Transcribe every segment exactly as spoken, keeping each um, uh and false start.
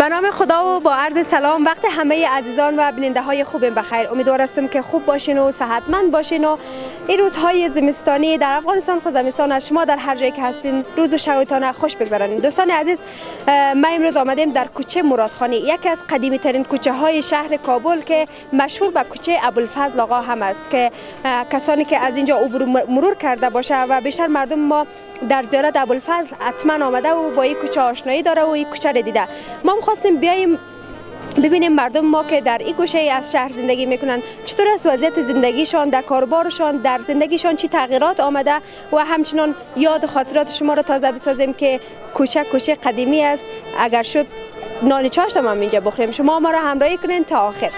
به نام خدا و با عرض سلام وقت همه عزیزان و بیننده های خوبم بخیر. امیدوار هستم که خوب باشین و صحتمند باشین و این روزهای زمستانی در افغانستان خود زمستان از شما در هر جایی که هستین روز و شبتان خوش بگذرانید. دوستان عزیز، ما امروز آمدیم در کوچه مرادخانی، یکی از قدیمی ترین کوچه های شهر کابل که مشهور به کوچه ابوالفضل آقا هم است که کسانی که از اینجا عبور مرور کرده باشه و بیشتر مردم ما در زیارت ابوالفضل حتما آمده و با این کوچه آشنایی داره و این کوچه را دیده. ما خواستیم بیاییم ببینیم مردم ما که در این گوشه از شهر زندگی میکنن چطور است وضعیت زندگیشان، در کاربارشان، در زندگیشان چی تغییرات آمده و همچنان یاد و خاطرات شما را تازه بسازیم که کوچه کوچه قدیمی است. اگر شد نان چاشت هم اینجا بخوریم. شما ما را همراهی کنین تا آخر.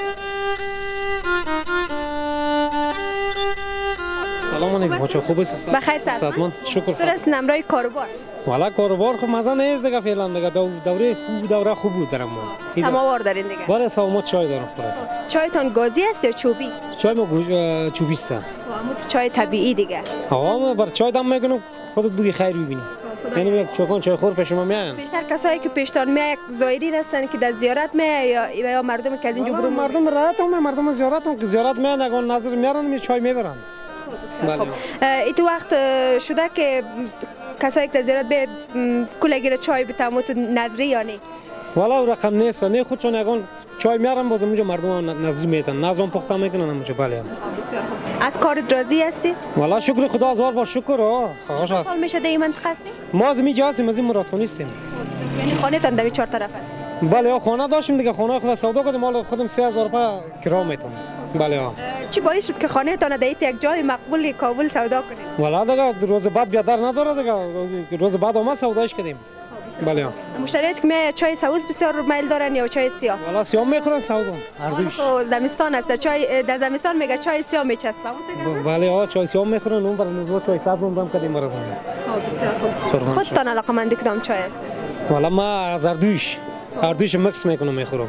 سلام علیکم. چه خوب است؟ بخیر سلامت. شکر. چطور است نمرای کاروبار؟ والا کاروبار خب مزه نیست دیگه فعلا دیگه دوره خوب دوره خوب بود درم ما. سماوار دارین دیگه؟ بله سماوار چای دارم خوره. چایتان گازی است یا چوبی؟ چای ما چوبی است. همون چای طبیعی دیگه. آقا ما بر چای دم میکنم خودت بگی خیر ببینی. یعنی یک چوکان چای خور پیش ما میان. بیشتر کسایی که پیشتان میای زایرین هستن که در زیارت میای یا یا مردم که از اینجا برون؟ مردم رایت هم مردم زیارت هم که زیارت میان نگون نظر میارن می چای میبرن. خب این تو وقت شده که کسایی که در زیارت به کلگیر چای بتامو تو نظری یا نه؟ والا رقم نیست نه خود چون نگون چای میارن بازم اونجا مردم نظری میتن نظام پخته میکنن اونجا. بله. از کار راضی هستی؟ والا شکر خدا هزار بار شکر. ها خوش است. سال میشه در این منطقه هستی؟ ما از اینجا هستیم، از این مرادخانی هستیم. یعنی خانه تان در چهار طرف است؟ بله خانه داشتیم دیگه، خانه خود سودا کردیم، مال خودم سه هزار روپیه کرایه میتونم. بله. چی باعث شد که خانه تان در یک جای مقبول کابل سودا کنید؟ والا دیگه روز بعد بیادر نداره دیگه، روز بعد اومد سوداش کردیم. بله. مشتریات که می چای سبز بسیار میل دارن یا چای سیاه؟ والا سیاه میخورن سبز هر دوش. خب زمستان است، چای در زمستان میگه چای سیاه میچسبه. بله ها چای سیاه میخورن، اون برای نزوا چای سبز هم کردیم برای زمان. خب بسیار خوب. خودتان علاقه‌مند کدام چای است؟ والا ما از هر دوش هر دوش مکس میکنم میخورم.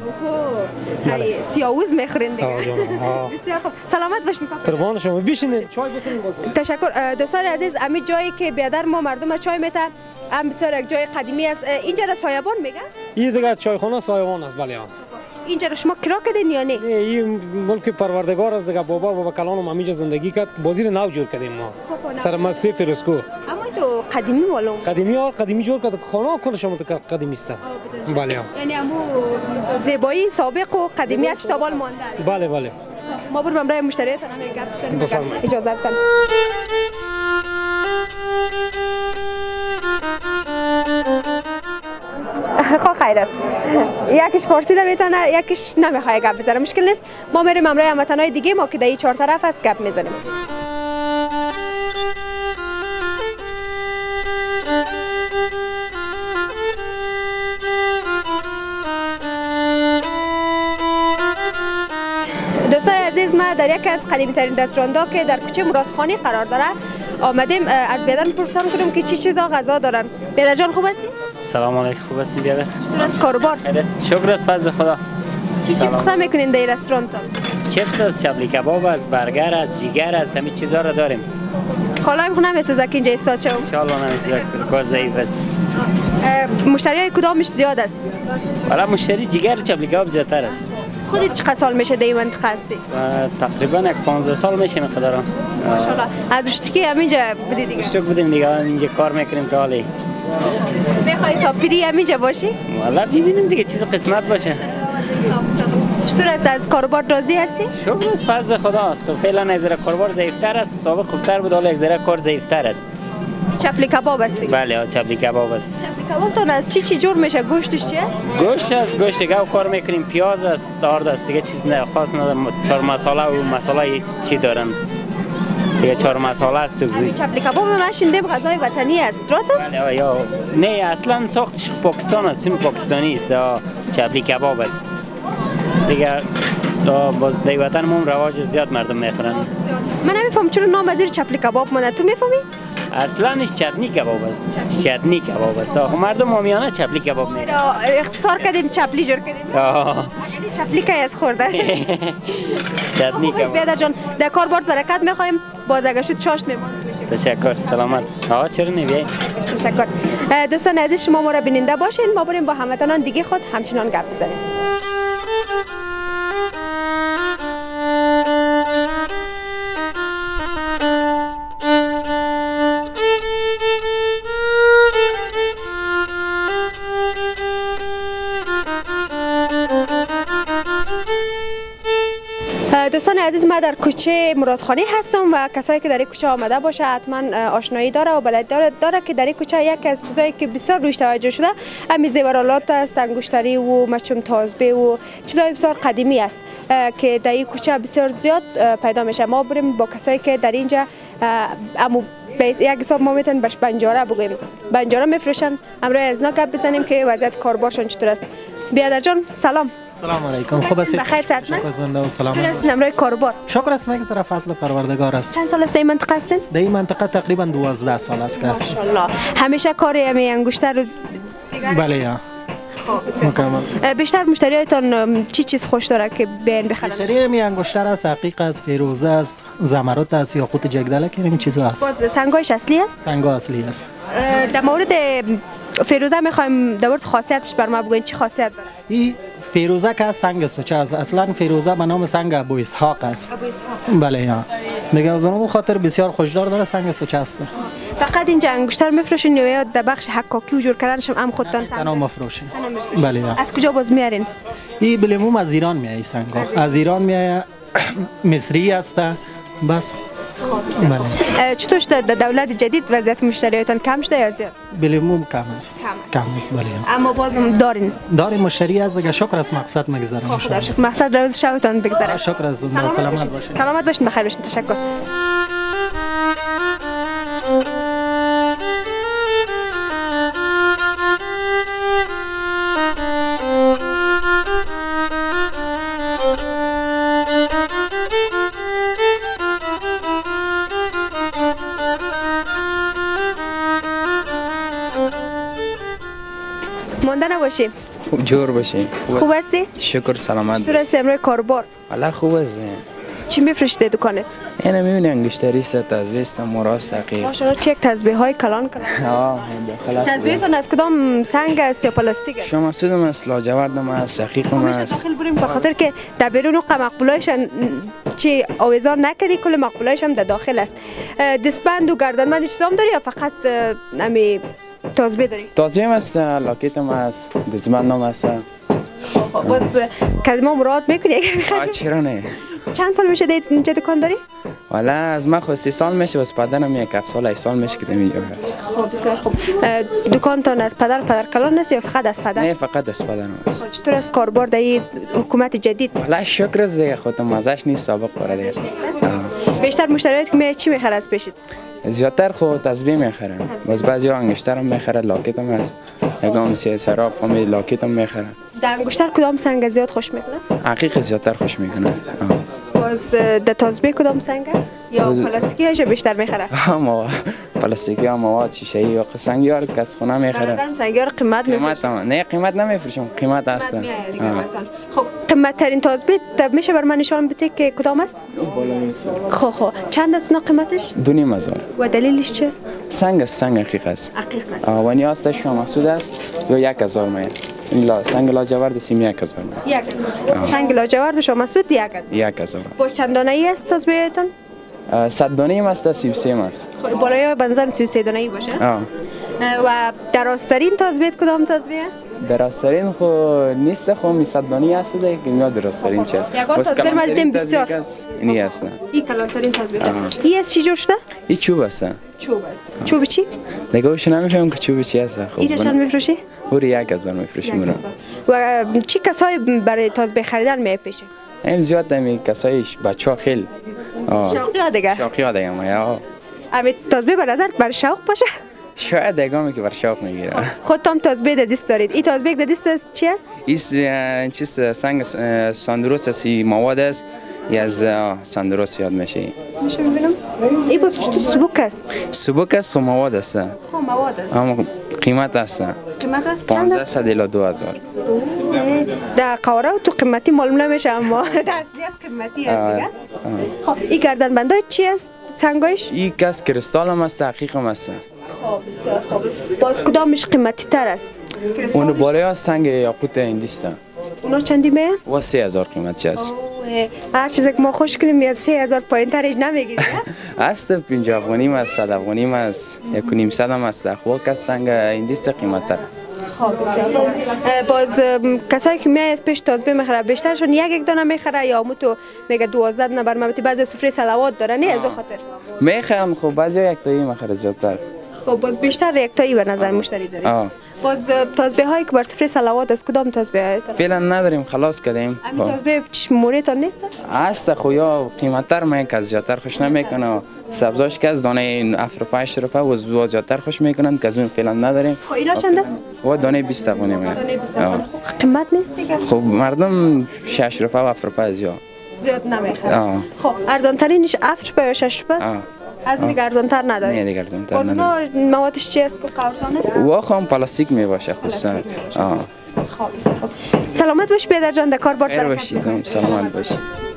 خیلی سیاوز میخورین دیگه. بسیار خوب. سلامت باشین کاکا. قربان شما. بشینید چای بخورید. تشکر. دوستان عزیز، امی جایی که بیادر ما مردم چای میتن هم بسیار یک جای قدیمی است. اینجا را سایبان میگن؟ این دیگه چایخانه سایبان است. بله. اینجا را شما کرا کردین یا نه؟ نه این ملک پروردگار است دیگه. بابا بابا کلانم همینجا زندگی کرد، بازی نو جور کردیم ما. سر مسجد فرسکو. اما تو قدیمی معلوم. قدیمی ها قدیمی جور کرد، خانه کلش هم تو قدیمی است. بله. یعنی همو زیبایی سابق و قدیمیت تابال مانده. بله بله. ما بریم برای مشتریات هم گپ بزنیم. اجازه بدید. خب خیر است. یکیش فارسی نمیتونه، یکیش نمیخواد گپ بزنه. مشکل نیست. ما میریم امروز هموطنای دیگه ما که در این چهار طرف است گپ میزنیم. دوستان عزیز، ما در یکی از قدیمی ترین رستوران‌ها که در کوچه مرادخانی قرار داره آمدیم از بیادر پرسان کنیم که چی چیزا غذا دارن. بیادر جان خوب هستی؟ سلام علیکم. خوب هستین بیادر؟ چطور است کاروبار؟ شکر است فضل خدا. چی چی پخته میکنین در این رستوران؟ چپس است، چپلی کباب است، برگر است، جیگر است، همین چیزا رو داریم. حالا خو نمیسوزه که اینجا استاد شو؟ ان شاء الله نمیسوزه، گاز ضعیف است. مشتریای کدامش زیاد است؟ والا مشتری جیگر و چپلی کباب زیادتر است. خودت چقدر سال میشه در این منطقه هستی؟ تقریبا یک پانزده سال میشه مقدارا. ماشاءالله. از اشتکی همینجا بودی دیگه؟ اشتک بودیم دیگه، اینجا کار میکنیم تا حالی. میخوای تا پیری همینجا باشی؟ والا ببینیم دیگه چیز قسمت باشه. چطور است از کاروبار راضی هستی؟ شکر است فضل خدا است. خب فعلا از کاروبار ضعیفتر است، سابق خوبتر بود، حالا یک ذره کار ضعیفتر است. چپلی کباب است؟ بله چپلی کباب است. چپلی کباب تون از چی چی جور میشه؟ گوشتش چیه؟ گوشت است، گوشت دیگه کار میکنیم، پیاز است، دارد است، دیگه چیز نه خاص نداره. چهار مساله و مساله چی دارن؟ دیگه چهار مساله است. همین چپلی کباب من شنیدم غذای وطنی است، راست است؟ بله یا نه اصلا ساختش پاکستان است، این پاکستانی است، چپلی کباب است. دیگه باز در وطن ما رواج زیاد مردم میخورن. من نمیفهم چرا نام از چپلی کباب مونده، تو میفهمی؟ اصلاش چتنی کباب است. چتنی کباب است. مردم عامیانه چپلی کباب میگن. اختصار کردیم چپلی جور کردیم. آه. یعنی چپلی که از خورده. چتنی کباب. بیادر جان در کار برد برکت میخوایم، باز اگه شد چاشت میماند میشه. تشکر سلامت. آقا چرا نمیای؟ تشکر. دوستان عزیز شما ما را بیننده باشین، ما بریم با هموطنان دیگه خود همچنان گپ بزنیم. دوستان عزیز، ما در کوچه مرادخانی هستم و کسایی که در این کوچه آمده باشه حتما آشنایی داره و بلد داره, داره که در این کوچه یکی از چیزایی که بسیار روش توجه شده همین زیورالات است، انگشتری و مچم تازبه و چیزای بسیار قدیمی است که در این کوچه بسیار زیاد پیدا میشه. ما بریم با کسایی که در اینجا امو یک حساب ما میتونیم بهش بنجاره بگوییم، بنجاره میفروشن. امروز از اینا گپ بزنیم که وضعیت کاربارشون چطور است. بیادر جان سلام. سلام علیکم. خوب هستید؟ بخیر صحت من؟ شکر زنده و سلامت. چطور است امروز کاربار؟ شکر است میگذره فضل پروردگار است. چند سال است این منطقه هستین؟ در این منطقه تقریبا دوازده سال است که هستم. ماشاءالله. همیشه کار همین انگشتر رو بله یا. خب مکمل. بیشتر مشتریاتون چی چیز خوش داره که بیان بخرن؟ مشتری می انگشتر است، حقیق است، فیروزه است، زمرد است، یاقوت جگدله که این چیزا است. باز سنگایش اصلی است؟ سنگا اصلی است. در مورد فیروزه میخوایم در مورد خاصیتش بر ما بگوین چی خاصیت داره؟ این فیروزه که سنگ سوچه است. اصلا فیروزه به نام سنگ ابو اسحاق است. ابو اسحاق. بله یا. میگه از اون خاطر بسیار خوشدار داره، سنگ سوچه است. فقط اینجا انگشتر میفروشین یا در بخش حکاکی و جور کردنش هم خودتان سنگ؟ تنها مفروشین. بله یا. از کجا باز میارین؟ این بلیموم از ایران میای سنگا. از ایران میای، مصری است. بس. بله. چطور شده در دولت جدید وضعیت مشتریاتون کم شده یا زیاد؟ بلیموم کم است. کم است بله. اما بازم دارین؟ داریم مشتری از دیگه. شکر است مقصد میگذره. خدا شکر. مقصد روز شبتان بگذره. شکر است. سلامت باشین. سلامت باشین، بخیر باشین. تشکر. مانده نباشیم. جور باشیم. خوب هستی؟ شکر سلامت. چطور هستی امروز کاربار؟ والا خوب است. چی میفروشید دکانت؟ اینا میبینی انگشتری است، تزبیه است، مراست دقیق. ماشاءالله چه تزبیه های کلان کلان. آه داخل. تزبیهتون از کدام سنگ است یا پلاستیک است؟ شما سودم است، لاجوردم است، دقیقم است. داخل بریم به خاطر که در بیرون و مقبولایش چی آویزان نکردی، کل مقبولایش هم در داخل است. دستبند و گردنبند چیزا هم داری یا فقط امی تازبیه داری؟ تازبیه است، لاکیتم است، دستبندم است. باز کلمه مراد میکنی؟ چرا نه؟ چند سال میشه اینجا دکان داری؟ والا از من خود سی سال میشه، بس پدرم یک هفت سال، هشت سال میشه که اینجا هست. خب بسیار خوب. دکانتون از پدر پدر کلان است یا فقط از پدر؟ نه فقط از پدرم است. چطور از کاربار در این حکومت جدید؟ والا شکر است دیگه، خودم مزهش نیست، سابق وارد. بیشتر مشتریات که می چی میخره از پیشت؟ زیادتر خود تزبیه میخرن، باز بعضی انگشتر هم میخرن، لاکت هم هست، یکم سی صراف هم لاکت هم میخرن. در انگشتر کدام سنگ زیاد خوش میکنه؟ حقیقت زیادتر خوش میکنه. باز در تزبیه کدام سنگ یا پلاستیکی هاش بیشتر میخره؟ ما پلاستیکی ها مواد شیشه یا سنگی ها که از خونه میخرن. به نظرم سنگی ها رو قیمت میفروشن. نه قیمت نمیفروشم، قیمت هست. خب قیمت ترین تزبیه میشه بر من نشان بده که کدام است؟ خب خب چند است اون قیمتش؟ دو نیم هزار. و دلیلش چیست؟ سنگ است، سنگ حقیق است. حقیق است. و نیاز شما محسود است یا یک هزار میاد. لا سنگ لاجورد سیم یک هزار میاد. یک هزار. سنگ لاجورد شما محسود یک هزار. یک هزار. باز چند دانه ای است تزبیهتون؟ صد دانه ای است، سی و سه است. خب بالای بنظر سی و سه دانه ای باشه. آه. و درازترین تزبیه کدام تزبیه است؟ درازترین خو نیست، خو می صد دانی است دیگه که میاد درازترین چه. یگان تزبیه ما دیدیم بسیار. اینی است. این کلانترین تزبیه است. این از چی جور شده؟ این چوب است. چوب است. چوب چی؟ دیگه وش نمیفهمم که چوب چی است. خب. این چند میفروشی؟ او یک هزار میفروشیم رو. و چی کسایی برای تزبیه خریدن میپیشه؟ این زیاد می کسایش بچه‌ها خیلی. شوقی دیگه. شوقی دیگه ما یا. امی تزبیه به نظر بر شوق باشه؟ شاید دیگه که بر شوق میگیره. خودتون تزبیه د دست دارید. این تزبیه د دست چی است؟ این چیز سنگ ساندروس است، مواد است. از ساندروس یاد میشه. میشه ببینم. این باز چطور سبک است؟ سبک است و مواد است. خب مواد است. اما قیمت است. قیمت است چند پانزده صد الی دو هزار. در قواره و تو قیمتی معلوم نمیشه اما در اصلیت قیمتی است دیگه. خب این گردن بندای چی است؟ سنگایش؟ این کس کریستال هم است، حقیق هم است. خب بسیار خوب. باز کدامش قیمتی تر است؟ اون بالای از سنگ یاقوت هندیست. اونا چندی میه؟ و سه هزار قیمتش است. هر چیزی که ما خوش کنیم یا سه هزار پایین ترش نمیگید؟ است پنجاه افغانی است، صد افغانی است، یک و نیم صد هم است. خب کس سنگ هندیست قیمت تر است. خب بسیار خوب. باز کسایی که میای از پیش تازبه میخره بیشترشون یک یک دانه میخره یا مو تو میگه دوازده دانه بر مبتی بعضی سفره صلوات داره نه از خاطر میخرن. خب بعضی یک تایی میخره زیادتر. خب باز بیشتر یک تایی به نظر مشتری داره. آه. باز تازبه هایی که بر سفره صلوات از کدام تازبه هایی؟ فعلا نداریم، خلاص کردیم. همین تازبه موری تا نیست؟ است خو یا قیمتتر من که از زیادتر خوش نمیکنه. سبزاش که از دانه افروپا هشت روپا و زیادتر خوش میکنن که از اون فعلا نداریم. خب اینا چند است؟ و دانه بیست افغانی میاد. دانه بیست افغانی. خب قیمت نیست دیگه. خب مردم شش روپا و افروپا از یا زیاد نمیخرن. خب ارزان ترینش افروپا یا شش روپا؟ آه. از دیگه ارزان تر نداره. نه دیگه ارزان تر نداره. باز موادش چی است که قرضان است؟ و خام پلاستیک می باشه خصوصا. آه. خب بسیار خوب. سلامت باش پدر جان، در کار بار خیر باشید. سلامت باشید.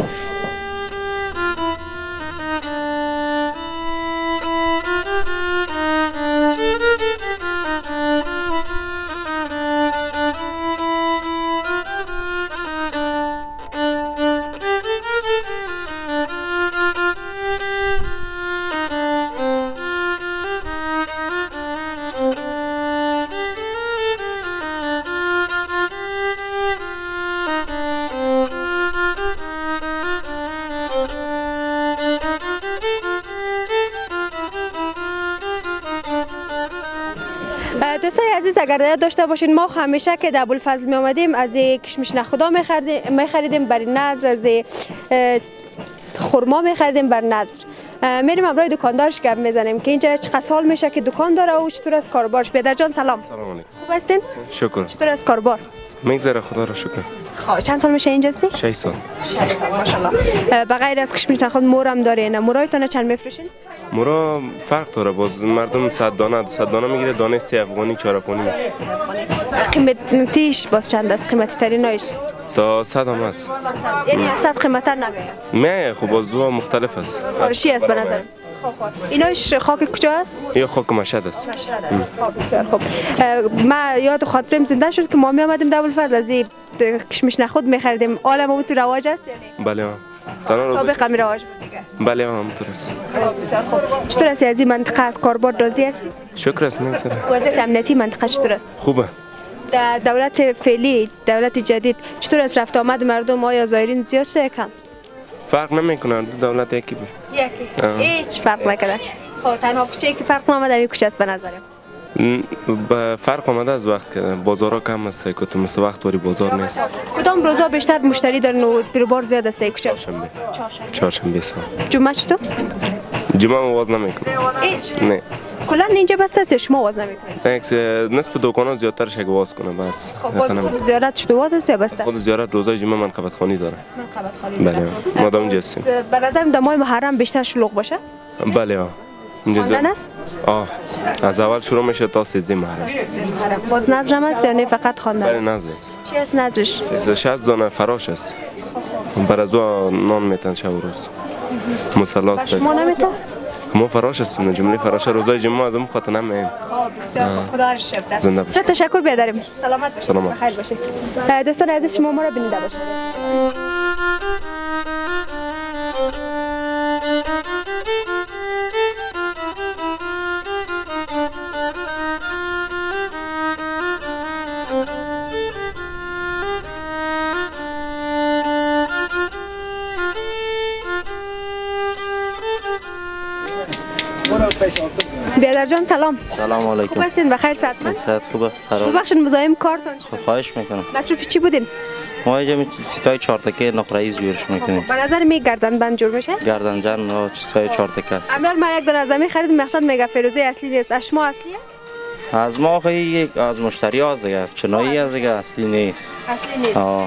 دوستای عزیز اگر یاد داشته باشین ما همیشه که در ابوالفضل می آمدیم از کشمش نخودا می خریدیم برای نظر، از خرما می خریدیم بر نظر. میریم امروز دکاندارش گپ میزنیم که اینجا چقدر سال میشه که دکان داره و چطور است کاربارش. پدر جان سلام. سلام علیکم. خوب هستین؟ شکر. چطور است کاربار؟ میگذره خدا را شکر. خب چند سال میشه اینجا هستی؟ شش سال. شش سال ماشاءالله. بغیر از کشمش نخود مورم داره. مورایتون چند میفروشین؟ مورا فرق داره، باز مردم صد دانه صد دانه میگیره، دانه سه افغانی چهار افغانی. قیمتیش باز چند است؟ قیمتی ترینایش؟ تا صد هم است. یعنی از صد قیمتتر نمیاد؟ نه خب باز دو مختلف است. فارشی است به نظر. ایناش خاک کجا است؟ یا خاک مشهد است. مشهد است. بسیار خوب. ما یاد خاطرم زنده شد که ما می آمدیم در ابوالفضل از کشمش نخود می خریدیم. عالم او تو رواج است یعنی؟ بله. تنها سابقا می رواج بود دیگه. بله همونطور است. بسیار خوب. چطور است از این منطقه از کاربار راضی هستی؟ شکر است من سر. وضعیت امنیتی منطقه چطور است؟ خوبه. در دولت فعلی، دولت جدید چطور است رفت آمد مردم آیا زایرین زیاد شده کم؟ فرق نمیکنه، دولت یکی بود. یکی. هیچ فرق نکرده. خب تنها کوچه‌ای که فرق نمی‌آمد همین کوچه است به نظرم. به فرق آمده از وقت که بازارها کم است، که تو مثل وقت وری بازار نیست. کدام روزا بیشتر مشتری دارن و بیروبار زیاد است کوچه؟ چهارشنبه. چهارشنبه سال. جمعه چطور؟ جمعه واز نمیکنه. هیچ. نه. کلا اینجا بس است شما واز نمیکنید؟ نه نصف دکانا زیادتر شگ واز کنه بس. خب باز خود زیارت شده واز است یا بسته؟ خود زیارت روزای جمعه منقبت خانی داره. منقبت خانی. بله. مادام جسیم. به نظر در ماه محرم بیشتر شلوغ باشه؟ بله ها. خواندن است؟ آه. از اول شروع میشه تا سیزده محرم. باز نظرم است یا نه فقط خواندن؟ بله نظر است. چی است نظرش؟ شصت دانه فراش است. بر از نان میتن شب و روز. مثلث. شما نمیتن؟ ما فراش هستیم، جمله فراش روزای جمعه از اون خاطر نمیم. خب بسیار خوب، خدا شکر. زنده باشید. تشکر بیادریم. سلامت سلامت. بخیر باشید. دوستان عزیز شما ما را بیننده باشید. بیادر جان سلام. سلام علیکم. خوب هستین؟ بخیر صحتمند؟ صحت خوبه. ببخشید مزاحم کارتون شد. خواهش میکنم. مصروف چی بودین؟ ما اینجا چیزای چهار تکه نقره‌ای جورش میکنیم. به نظر می گردن بند جور میشه؟ گردن جان و چیزای چهار تکه است. اول ما یک دونه از زمین خریدیم، مقصد میگه فیروزه اصلی نیست. از شما اصلی است؟ از ما خیلی یک از مشتری ها دیگه، چنایی از دیگه اصلی نیست. اصلی نیست. آه.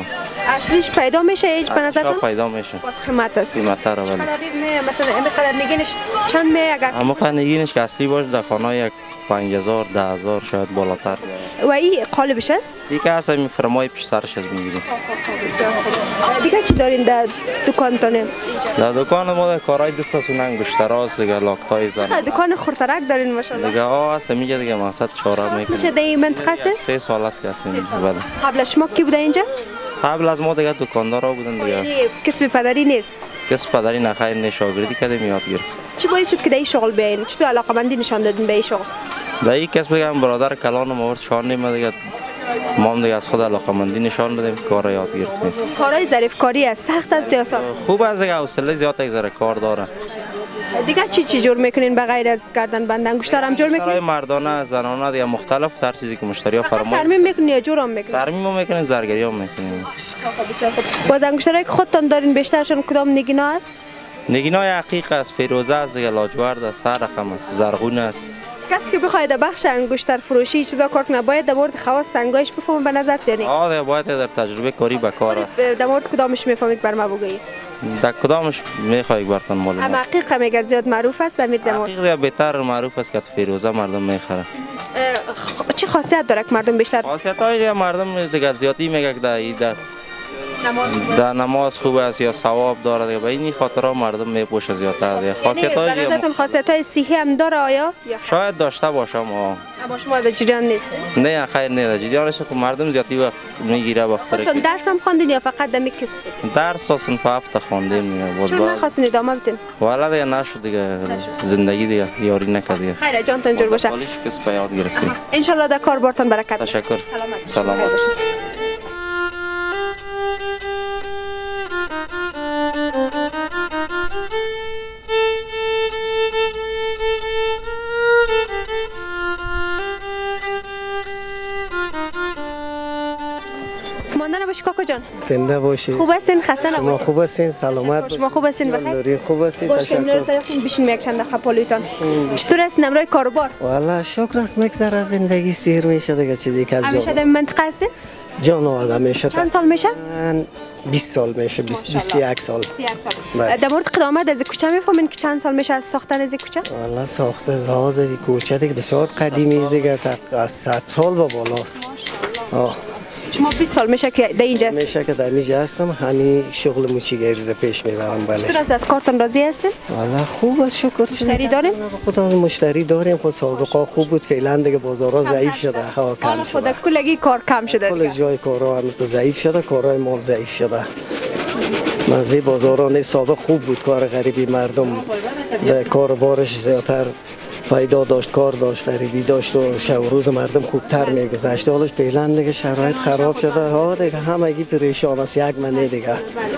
اصلیش پیدا میشه هیچ به نظر پیدا میشه. باز قیمت است. قیمت تر ولی. مثلا این قدر نگینش چند می اگر اما قدر نگینش که اصلی باشه در خانه یک پنج هزار ده هزار شاید بالاتر. و این قالبش است؟ دیگه اصلا می فرمای پیش سرش از میگیریم. دیگه چی دارین در دکانتونه؟ در دکان ما کارهای دست سونن گشتراست دیگه لاکتای زن. دکان خورترک دارین ماشاءالله. دیگه آه اصلا میگه دیگه مقصد چهار میکنه. میشه در این منطقه است؟ سه سال است که هستیم. بله. قبل شما کی بوده اینجا؟ قبل از ما دیگه دکاندارا بودن دیگه. یعنی کسب پدری نیست. کسب پدری نخیر نه شاگردی کردیم یاد گرفت. چی باعث شد که در این شغل بیاین؟ چطور علاقه‌مندی نشان دادین به این شغل؟ در این کسب بگم برادر کلان ما ورد شان نیم دیگه ما هم دیگه از خود علاقه‌مندی نشان بدیم کار یاد گرفتیم. کارهای ظریف کاری است سخت است یا آسان؟ خوب است دیگه حوصله زیاد یک ذره کار داره. دیگه چی چی جور میکنین به غیر از گردن بند انگشتر هم جور میکنین؟ مردانه زنانه دیگه مختلف هر چیزی که مشتری ها فرمایید. ترمیم میکنین یا جور هم میکنین؟ ترمیم هم میکنیم زرگری هم میکنیم. باز انگشترایی که خودتون دارین بیشترشون کدام نگینا است؟ نگینای حقیق است، فیروزه است دیگه، لاجورد است، هر رقم است، زرغون است. کسی که بخواید بخش انگشتر فروشی چیزا کار کنه باید در مورد خواص سنگایش بفهمه به نظر داری؟ آه دیگه باید در تجربه کاری به کار است. در مورد کدامش میفهمید بر ما بگویید؟ در کدامش میخواهید برتون معلومات؟ اما حقیق میگه زیاد معروف است امیر در مورد. حقیق بهتر معروف است که فیروزه مردم میخره. چه خاصیت داره که مردم بیشتر؟ خاصیت های مردم دیگه زیادی میگه که در نماز در نماز خوب است یا ثواب داره دیگه، به این خاطر مردم میپوشه زیادتر دیگه. خاصیت های یعنی به نظرتون خاصیت های صحی هم داره آیا؟ شاید داشته باشه ما. اما شما در جریان نیست؟ نه خیر نه در جریانش خب مردم زیادی وقت میگیره وقت خودتون درس هم خواندین یا فقط دمی کسب بود؟ درس صنف هفت خواندیم باز چون نخواستین ادامه بدین؟ والا دیگه نشد دیگه زندگی دیگه یاری نکرد دیگه. خیر جانتون جور باشه. حالیش کسب یاد گرفتیم. ان شاء الله در کار بارتون برکت. تشکر. سلامت. سلامت. ماندن باشی کاکا جان. زنده باشی. خوب هستین خسته نباشید. شما خوب هستین سلامت. شما خوب هستین بخیر. خوب هستین تشکر. بشین یک چند دقیقه پالیتان. چطور است نمرای کاروبار؟ والا شکر است میگذره زندگی سیر میشه دیگه چیزی که از جان. همیشه در منطقه هستین؟ جان آدم میشه. چند سال میشه؟ بیست سال میشه بیست بیست و یک سال. در مورد قدامت از کوچه میفهمین که چند سال میشه از ساختن از کوچه؟ والا ساخته زاز از کوچه دیگه بسیار قدیمی است دیگه از صد سال به بالاست. آه. شما بیست سال میشه که در اینجا هستید؟ میشه که در اینجا هستم همین شغل موچیگری رو پیش میبرم. بله. چطور است از کارتون راضی هستین؟ والا خوب است شکر. مشتری دارین؟ خودمون مشتری داریم. خود سابقه خوب بود فعلا دیگه بازارها ضعیف شده. ها کم شده. خود کلگی کار کم شده. کل جای کارها هم ضعیف شده، کارهای ما هم ضعیف شده. منزی بازاران سابق خوب بود، کار غریبی مردم در کار بارش زیادتر پیدا داشت، کار داشت، غریبی داشت و شب و روز مردم خوبتر میگذشت. حالش فعلا دیگه شرایط خراب شده. ها دیگه همگی پریشان است یک منه دیگه.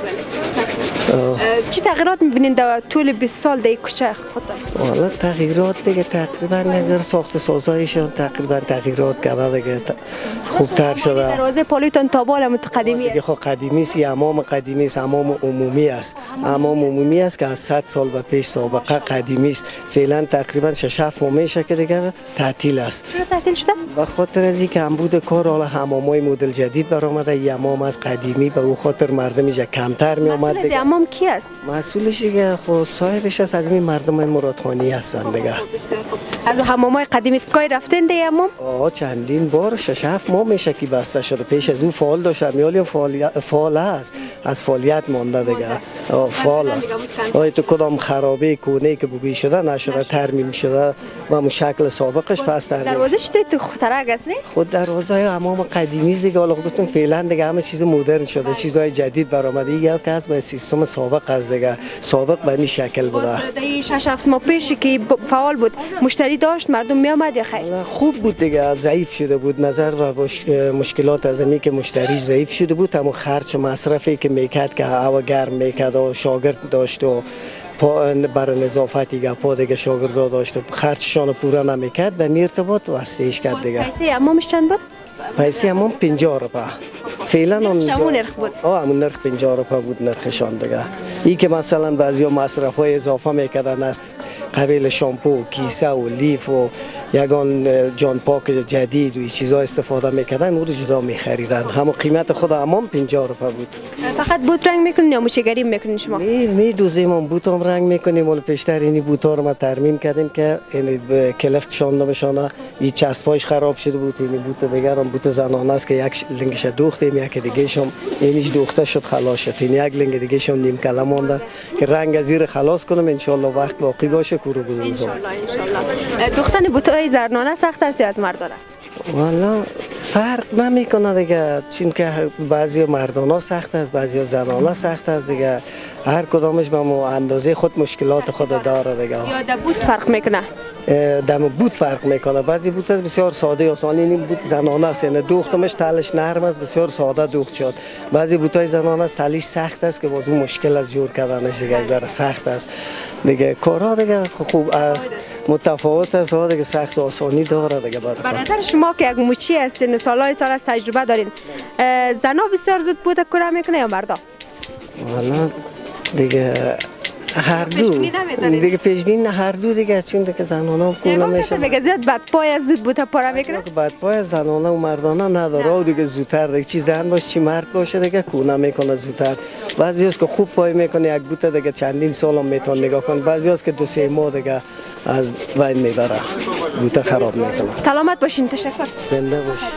چی تغییرات می‌بینید در طول بیست سال در کوچه خودتون؟ والا تغییرات دیگه تقریبا اگر ساخت سازایشان تقریبا تغییرات کرده دیگه خوبتر شده. دروازه پالیتون تا بالا متقدمی دیگه خب قدیمی است، حمام قدیمی است، حمام عمومی است. حمام عمومی است که از صد سال به پیش سابقه قدیمی است. فعلا تقریبا شش هفت ماه میشه که دیگه تعطیل است. چرا تعطیل شده؟ به خاطر از اینکه کمبود کار، حالا حمامای مدل جدید برآمده، حمام از قدیمی به او خاطر مردم اینجا کمتر می اومد دیگه. حمام کی است؟ مسئولش دیگه خب صاحبش از این مردم مرادخانی هستند دیگه. از حمامای قدیمی اسکای رفتین دیگه حمام؟ آه چندین بار شش هفت ماه میشه که بسته شده. پیش از اون فعال داشت، میالی فعالیت فعال است، از فعالیت مانده دیگه. فعال است. آه تو کدام خرابه کونه که بگی شده نشده، ترمیم شده و همون شکل سابقش پس ترمیم. دروازه چطور تو خطرک است نه؟ خود دروازه حمام قدیمی دیگه، حالا گفتم فعلا دیگه همه چیز مدرن شده، چیزای جدید برآمده. دیگه که از به سیستم سابق از دیگه، سابق به این شکل بوده. در شش هفت ماه پیش که فعال بود مشتری داشت، مردم می آمد یا خیر؟ خوب بود دیگه، ضعیف شده بود نظر و مشکلات از اینکه که مشتری ضعیف شده بود، اما خرج و مصرفی که میکرد که هوا گرم میکرد و شاگرد داشت و برای نظافتی گپا دیگه شاگرد داشت و خرجشان پورا نمیکرد، به می ارتباط واسطهش کرد دیگه. پیسه حمامش چند بود؟ پیسه حمام پنجاه روپیه. فعلا همون نرخ بود. آه همون نرخ پنجاه روپیه بود نرخشان دیگه. ای که مثلا بعضیا مصرف های اضافه میکردن از قبیل شامپو و کیسه و لیف و یگان جان پاک جدید و چیزا استفاده میکردن او رو جدا میخریدن. همون قیمت خود همان پنجاه روپیه بود. فقط بوت رنگ میکنین یا موشگری میکنین شما؟ می میدوزیم اون بوت هم رنگ میکنیم. ولی پیشتر اینی بوت ها رو ما ترمیم کردیم که این کلفت شانده بشانه. این چسبایش خراب شده بود. این بوت دیگر هم بوت زنانه است که یک لنگش دوختیم، یک دیگه هم اینیش دوخته شد خلاص شد. این یک لنگ دیگه هم نیم کله مونده که رنگ از زیر خلاص کنم ان شاء الله وقت باقی باشه کورو بزنم. ان شاء الله ان شاء الله. دوختن بوت های زنانه سخت است یا از مردانه؟ والا فرق نمیکنه دیگه، چون که بعضی مردانه سخت است، بعضی زنانه سخت است دیگه. هر کدامش به اندازه خود مشکلات خود داره دیگه. یا در بوت فرق میکنه؟ دم بوت فرق میکنه. بعضی بوت است بسیار ساده آسان، این بوت زنانه است، یعنی دوختمش تلش نرم است، بسیار ساده دوخت شد. بعضی بوتای زنانه است تلش سخت است که باز اون مشکل از جور کردنش دیگه بر سخت است دیگه. کارا دیگه خوب متفاوت است، ها دیگه سخت و آسانی داره دیگه. به نظر شما که یک موچی هستین، سالهای سال از تجربه دارین، زنا بسیار زود بوت کار میکنه یا مردا؟ والا دیگه هر دو دیگه پیشبین هر دو دیگه، چون دیگه زنانه کونه میشه. میگه زیاد بد پای از زود بوت پاره میکنه. بد پای زنانه و مردانه نداره و دیگه زودتر دیگه چی زن باشه چی مرد باشه دیگه کونه میکنه زودتر. بعضی است که خوب پای میکنه یک بوت دیگه چندین سال هم میتونه نگاه کنه. بعضی است که دو سه ماه دیگه از بین میبره، بوت خراب میکنه. سلامت باشین. تشکر. زنده باشین.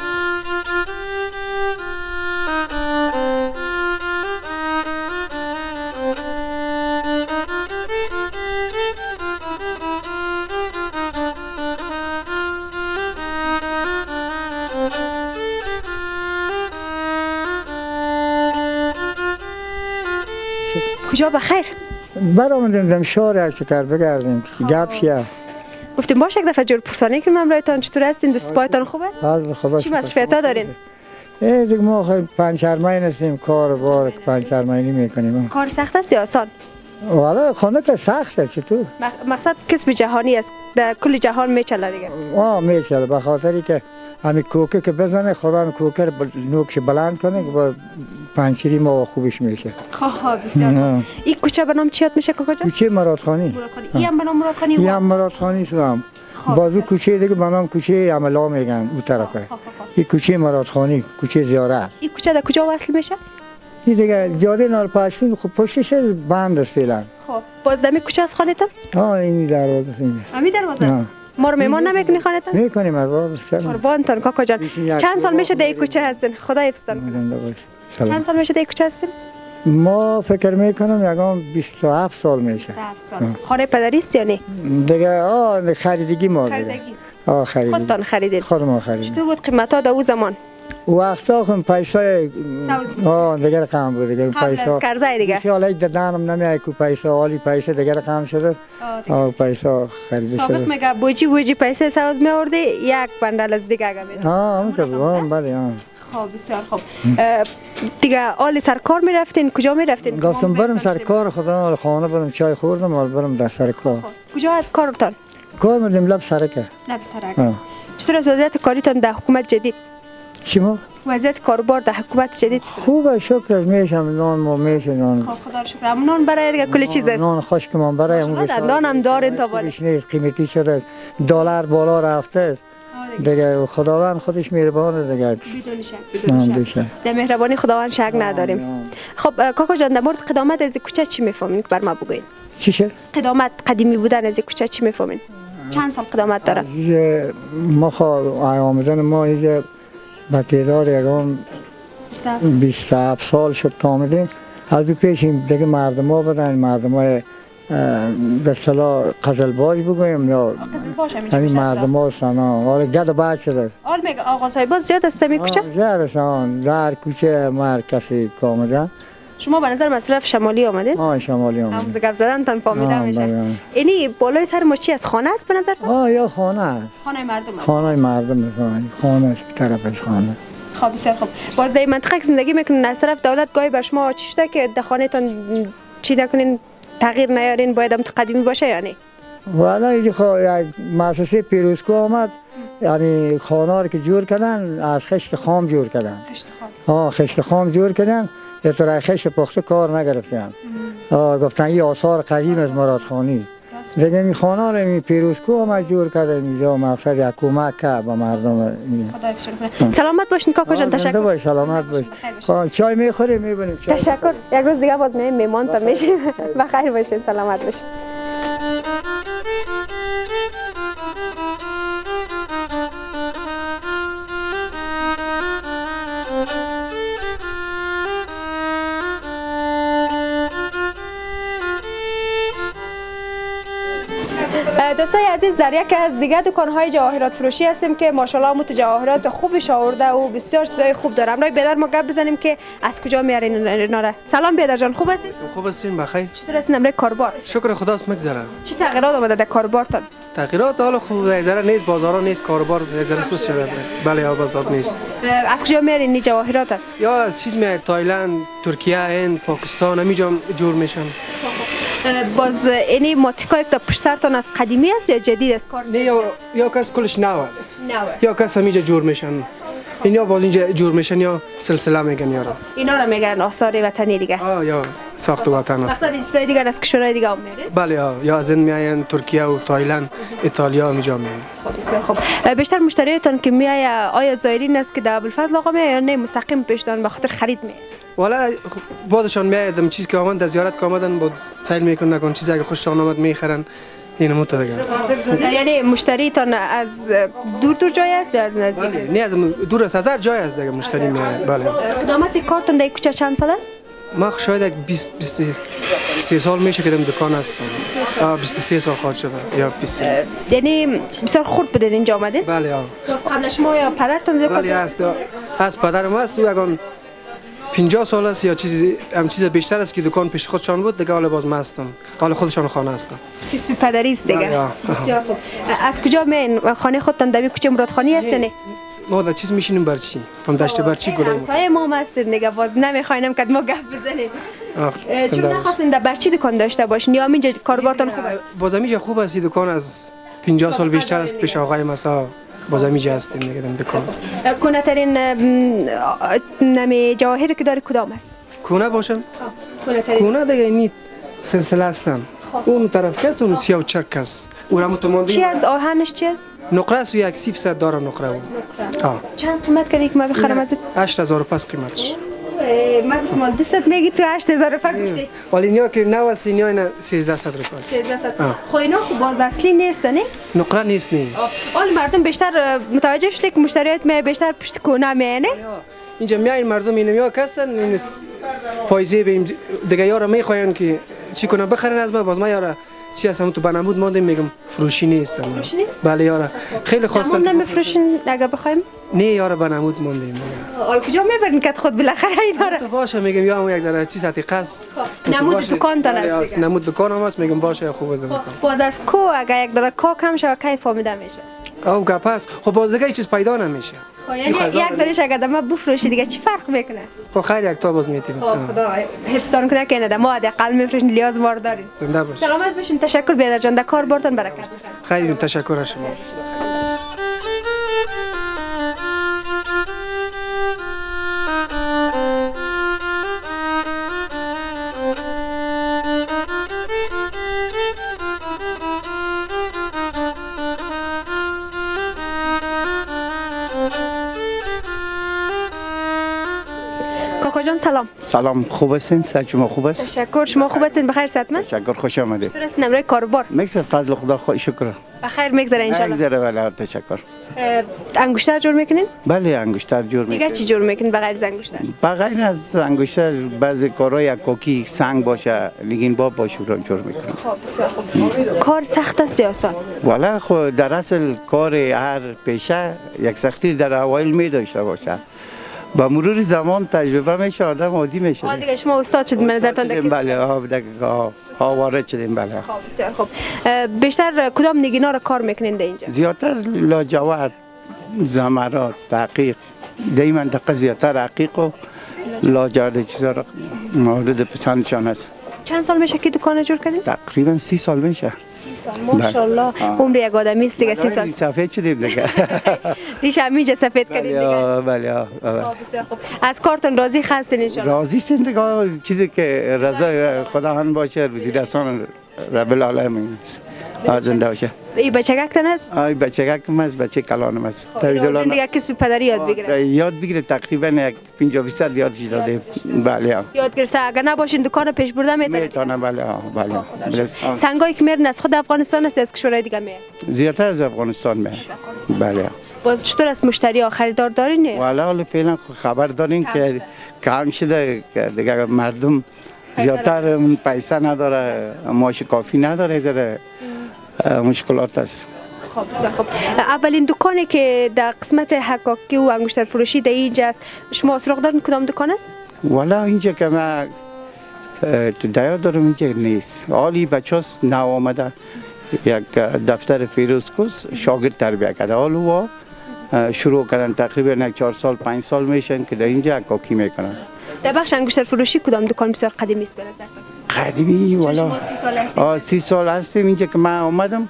کجا بخیر؟ برآمدیم دم شهر یک چکر بگردیم گپ شیه. گفتیم باشه یک دفعه جور پرسانی کنیم امرایتان چطور هستین؟ دست پایتان خوب است؟ از خدا چی مصرفیتا دارین؟ ای دیگه ما خیلی پنج شرمین هستیم، کار بار پنج شرمینی میکنیم. کار سخت است یا آسان؟ والا خانه که سخته. چطور؟ مقصد کسب جهانی است، در کل جهان میچله دیگه. آه میچله، به خاطری که همین کوکه که بزنه خدا کوکه نوکش بلند کنه که با پنچری ما خوبش میشه. خواه بسیار. این کوچه به نام چی یاد میشه کاکا جان؟ کوچه مرادخانی. این هم به نام مرادخانی؟ این هم مرادخانی تو هم. بازو کوچه دیگه به نام کوچه عملا میگن اون طرفه. این کوچه مرادخانی، کوچه زیارت. این کوچه در کجا وصل میشه؟ این دیگه جاده نارپاشتون خب پشتش بند است فعلا. خب باز دمی کوچه از خانه‌تان؟ آه این دروازه است اینجا. همین دروازه است. ما رو مهمان نمیکنی خانه‌تان؟ میکنیم از آن. قربانتان کاکا جان. چند سال میشه در این کوچه هستین؟ خدا حفظتان. چند سال میشه در این کوچه هستین؟ ما فکر میکنم یکم بیست و هفت سال میشه. بیست و هفت سال. خانه پدری است یا نه؟ دیگه آه خریدگی ما. خریدگی. آه خریدگی. خودتان خریدین؟ خود ما خریدیم. چطور بود قیمتا در اون زمان؟ وقتا هم پیسای آه دیگه رقم بود دیگه پیسا قبل از قرضه دیگه خیال یک دادنم نمیاد کو پیسا عالی پیسا دیگه رقم شده. آه پیسا خریده شده. سابق میگه بوجی بوجی پیسه ساز میوردی یک بندل از دیگه اگه میداد. آه همون آه بله آه. خب بسیار خوب. دیگه آل سرکار میرفتین کجا میرفتین؟ گفتم برم سرکار خدا خانه برم چای خوردم مال برم در سرکار. کجا از کارتان؟ کار میدیم لب سرکه. لب سرکه. چطور از وضعیت کاریتان در حکومت جدید؟ چی ما؟ وضعیت کاروبار در حکومت جدید خوبه شکر میشم نان ما میشه نان. خب خدا رو شکر. نان برای دیگه کلی چیز است. نان خشک من برای همون نان هم دارین تا بالا. نیست قیمتی شده دلار بالا رفته. دیگه خداوند خودش مهربانه دیگه. بدون شک بدون شک. در مهربانی خداوند شک نداریم. خب کاکا جان در مورد قدامت از کوچه چی میفهمین که بر ما بگوین؟ چیشه؟ قدامت قدیمی بودن از کوچه چی میفهمین؟ چند سال قدامت داره؟ ما خو آمدن ما اینجا با تعداد یکم بیست و هفت سال شد که آمدیم. از او پیش دیگه مردم ها بدن، مردم های به اصطلاح قزلباش بگویم یا همین مردم ها هستن. حالا گد بعد شده. حال میگه آقا صاحبا زیاد است می کوچه؟ زیاد است آن در کوچه مر کسی که آمدن. شما به نظر مصرف شمالی آمدین؟ آه شمالی آمدین. از گپ زدن تان فهمیده میشه. اینی بالای سر ما چی از خانه است به نظر؟ آه یا خانه است. خانه مردم است. خانه مردم است. خانه است طرفش خانه. خب بسیار خوب. باز در منطقه زندگی میکنین از طرف دولت گاهی بر شما چی شده که در خانه تان چی نکنین تغییر نیارین باید هم قدیمی باشه یا نه؟ والا اینجا خو یک مؤسسه پیروزکو آمد یعنی خانه رو که جور کردن از خشت خام جور کردن. خشت خام. آه خشت خام جور کردن. یه طرح خشت پخته کار نگرفتن. آه گفتن این آثار قدیم از مرادخانی. دیگه می خانه رو می پیروزکو هم جور کرده اینجا مقصد یک کمک که به مردم. سلامت باشین کاکا جان. تشکر. باش سلامت باش. چای میخوریم میبینیم. تشکر. یک روز دیگه باز میایم میمان تا میشیم. بخیر باشین سلامت باشین. دوستای عزیز در یک از دیگه دکان‌های جواهرات فروشی هستیم که ماشاءالله مت جواهرات خوبش آورده و بسیار چیزای خوب داره. امروز بیدر ما گپ بزنیم که از کجا میارین اینا را. سلام بیدر جان، خوب هستین؟ خوب هستین بخیر. چطور هستین امروز کاربار؟ شکر خداست میگذره. چه تغییرات آمده در کاربارتان؟ تغییرات حالا خوب ذره نیست، بازارا نیست، کاربار ذره سست شده. بله بازار نیست. از کجا میارین این جواهرات؟ یا از چیز میاد تایلند، ترکیه، هند، پاکستان همینجا جور میشن. باز اینی ماتیکای تا پشت سرتان از قدیمی است یا جدید است کار؟ نه یا یا کس کلش نو است. نو. یا کس همینجا جور میشن. اینا باز اینجا جور میشن یا سلسله میگن یارا. اینا را میگن آثار وطنی دیگه. آه یا ساخت وطن است. مثلا چیزای دیگه از کشورهای دیگه هم میاره؟ بله آه یا از این میاین ترکیه و تایلند، ایتالیا همینجا میاین. بسیار خوب. بیشتر مشتریاتون که میای آیا زایرین است که در ابوالفضل آقا میای یا نه مستقیم پیشتان به خاطر خرید میای؟ والا بعدشان میادم چیزی که آمدن زیارت که آمدن بود سیل میکنن نکن چیزی که خوششان آمد میخرن اینو مت دیگه. یعنی مشتریتان از دور دور جای است یا از نزدیک؟ بله نه از دور است، از هر جای است دیگه مشتری میاد. بله. قدامت کارتون در کوچه چند سال است؟ ما شاید یک بیست بیست و سه سال میشه که دم دکان هستم. آ بیست و سه سال خواهد شده یا بیست. یعنی بسیار خرد بودین اینجا آمدین؟ بله آ. باز قبل شما یا پدرتون دکان؟ بله است. از پدرم است و اگان پنجاه سال است یا چیزی هم چیز بیشتر است که دکان پیش خودشان بود دیگه حالا باز ماستم. حالا خودشان خانه هستم. اسم پدری است دیگه. بسیار خوب. از کجا میین؟ خانه خودتان در کوچه مرادخانی است نه؟ ما در چیز میشینیم برچی. هم دشت برچی گلیم. همسایه ما هستید دیگه باز نمیخواینم که ما گپ بزنیم. چون نخواستین در برچی دکان داشته باشین یا اینجا کاربارتان خوب است؟ باز اینجا خوب است دکان از پنجاه سال بیشتر است پیش آقای مسا. باز اینجا هستیم دیگه دکان. کونه ترین نمی جواهر که داره کدام است؟ کونه باشن؟ کونه دیگه اینی سلسله هستن. اون طرف کس اون سیاه و چرک است. اون متماندی. چی از آهنش چی است؟ نقره است و یک سی فیصد داره نقره بود. آه. چند قیمت کردی که ما بخرم ازت؟ هشت هزار و پس قیمتش. ما گفتم دوستت میگی تو هشت هزار روپیه گفتی؟ ولی اینیا که نو است اینیا اینا سیزده صد روپیه است. سیزده صد. خب اینا خب باز اصلی نیست نه؟ نقره نیست نه. حال مردم بیشتر متوجه شده که مشتریات می بیشتر پشت کونه میانه؟ اینجا میاین مردم اینو یا کسن این پایزه به دیگه یارا میخواین که چی کنن بخرن از ما باز ما یارا چی هستم تو بنمود ماندیم میگم فروشی نیست. فروشی نیست؟ بله یارا خیلی خواستم. تمام نمیفروشین اگه بخوایم؟ نه یارا بنمود ماندیم. حالا کجا میبرین که خود بالاخره اینا را؟ تو باشه میگم یا یک ذره چیز قص. نمود دکان تان است. نمود دکان هم است میگم باشه خوب است دکان. باز از کو اگه یک دره کا کم شه کی فهمیده میشه؟ او گپ است. خب باز دیگه چیز پیدا نمیشه. یعنی یک دریش اگه دما بفروشی دیگه چی فرق میکنه؟ خب خیر یک تا باز میتیم. خدا حفظتان کنه که نه ما حداقل میفروشین لیاز مار دارین. زنده باش. سلامت باشین. تشکر بیادر جان. در کار بارتان برکت بخیر. خیلی تشکر از شما. کاکا جان سلام. سلام خوب هستین؟ صحت شما خوب است؟ تشکر. شما خوب هستین؟ بخیر صحتمند؟ تشکر خوش آمدید. چطور هستین امروز کاربار؟ میگذره فضل خدا خو شکر. بخیر میگذره ان شاء الله. میگذره ولی تشکر. انگشتر جور میکنین؟ بله انگشتر جور میکنیم. دیگه چی جور میکنین بغیر از انگشتر؟ بغیر از انگشتر بعضی کارهای کوکی سنگ باشه لیگین باب باشه رو جور میکنیم. خب بسیار خوب. کار سخت است یا آسان؟ والا خود در اصل کار هر پیشه یک سختی در اوایل می داشته باشه. با مرور زمان تجربه میشه آدم عادی میشه. حالا دیگه شما استاد شدید به نظرتان دیگه؟ بله ها دیگه ها وارد شدیم بله. خب بسیار خوب. بیشتر کدام نگینا رو کار میکنین در اینجا؟ زیادتر لاجورد، زمرد، دقیق. در این منطقه زیادتر رقیق و لاجورد چیزا را مورد پسندشان هست. چند سال میشه که دکان جور کردین؟ تقریبا سی سال میشه. سی سال ماشاءالله. عمر یک آدمی است دیگه سی سال. سفید شدیم دیگه. ریش همیشه سفید کردین دیگه. بله بله. بسیار خوب. از کارتون راضی هستین ان شاء الله؟ راضی هستیم دیگه چیزی که رضای خداوند باشه روزی رسان رب العالمین زنده باشه. این بچگکتن است؟ آی بچگکم است، بچه کلانم است. این دیگه کسب پدری یاد بگیره. یاد بگیره تقریبا یک پنجاه درصد یادش داده. بله. یاد گرفته اگر نباشین دکان پیش برده میتونه. میتونه بله بله. سنگایی که میرن از خود افغانستان است از کشورهای دیگه می؟ زیادتر از افغانستان می. بله. باز چطور است مشتری ها خریدار دارین؟ والا حالا فعلا خبر دارین که کم شده که دیگه مردم زیادتر پیسه نداره، معاش کافی نداره، زره مشکلات است. خب بسیار خب. اولین دکانی که در قسمت حکاکی و انگشتر فروشی در اینجا است شما سراغ دارین کدام دکان است؟ والا اینجا که من تو دیا دارم اینجا نیست. حالی بچه هاست نو آمده یک دفتر فیروزکوس شاگرد تربیه کرده. حالا شروع کردن تقریبا یک چهار سال پنج سال میشن که در اینجا حکاکی میکنن. در بخش انگشتر فروشی کدام دکان بسیار قدیمی است به نظر؟ قدیمی والا آه سی سال هستیم اینجا که من آمدم.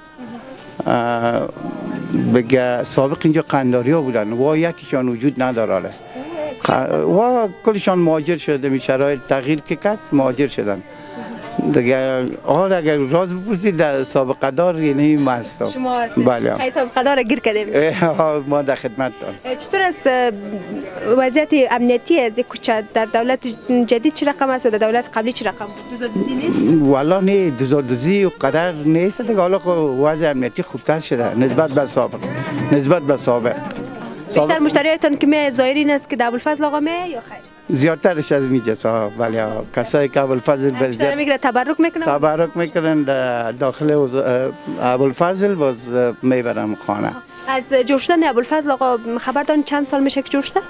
بگه سابق اینجا قنداری ها بودن و یکیشان وجود نداره و کلشان مهاجر شده. می شرایط تغییر که کرد مهاجر شدن دیگه. حال اگر راز بپرسید در سابقه دار یعنی ما هستم. شما هستید؟ بله. خیلی سابقه دار گیر کردیم. ما در خدمت دارم. چطور است وضعیت امنیتی از کوچه در دولت جدید چه رقم است و در دولت قبلی چه رقم بود؟ دوزادوزی نیست؟ والا نه دوزادوزی و قدر نیست دیگه. حالا وضع امنیتی خوبتر شده نسبت به سابق. نسبت به سابق. بیشتر مشتریاتون که می زایرین است که ابوالفضل آقا می یا خیر؟ زیادترش از میجاست ها. ولی کسایی که ابوالفضل بیشتر میگیره تبرک میکنن. تبرک میکنن داخل ابوالفضل باز میبرم خانه. از جور شدن ابوالفضل آقا خبر دارین چند سال میشه که جور شده؟